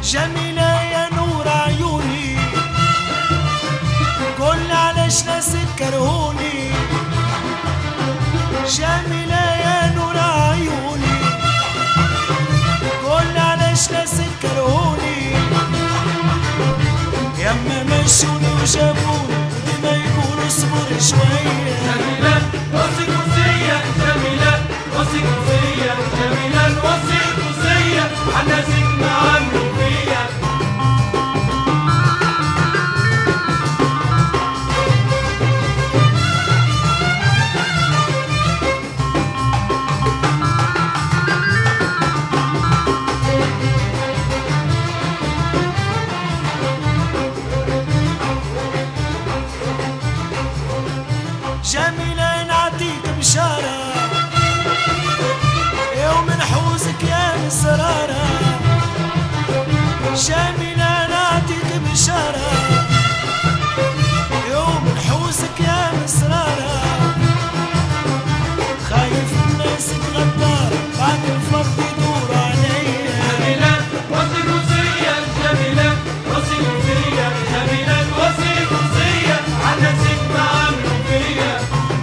جميلة يا نور عيوني، قول علاش ناسك كرهوني. جميلة يا نور عيوني، قول علاش ناسك كرهوني. يما مشوني وجابوني وديما يقولوا اصبر شوية. جميلة وصيك وصية، جميلة وصيك وصية، جميلة وصيك وصية عالناسك ما عملوا فيا. جميلة نعطيك بشارة يوم نحوزك يا مسرارة. جميلة نعطيك بشارة يوم نحوزك يا مسرارة. خايف الناس غدارة بعد الفرد يدور عليا. جميلة وصيك وصية، جميلة وصيك وصية، جميلة وصيك وصية عالناسك ما عملوا فيا.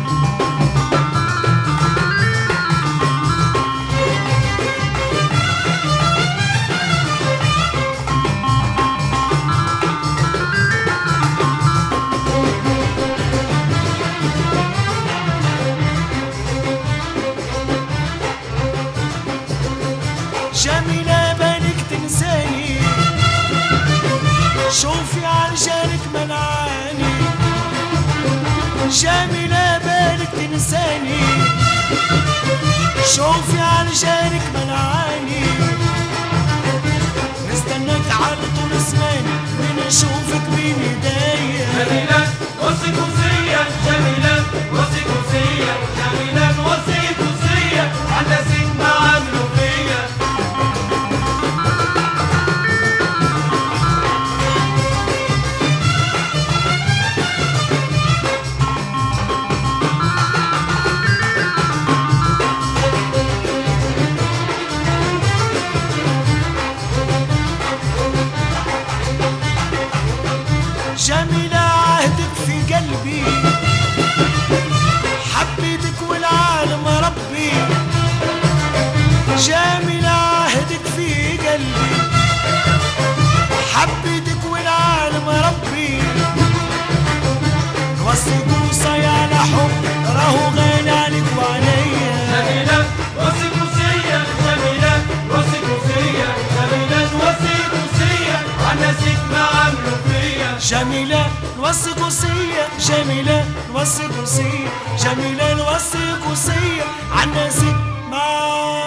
جميلة بالك تنساني، شوفي عالجالك منعاني. جميلة بالك تنساني، شوفي عالجالك منعاني. نستناك على طول زماني من نشوفك بين ايديا. جميلة وصيك وصية، جميلة وصيك وصية، جميلة وصيك وصية عالناسك ما عملوا فيا. جميلة عهدك في قلبي، حبيتك والعالم ربي. جميلة عهدك في قلبي، حبيتك والعالم ربي. نوصيك وصايا على حب راهو غالي عليك وعليا. جميلة وصيك وصية، جميلة وصيك وصية، جميلة وصيك وصية عالناسك ما عملوا فيا. جميلة نوصيك وصية، جميلة نوصيك وصية، جميلة نوصيك وصية عالناسك ما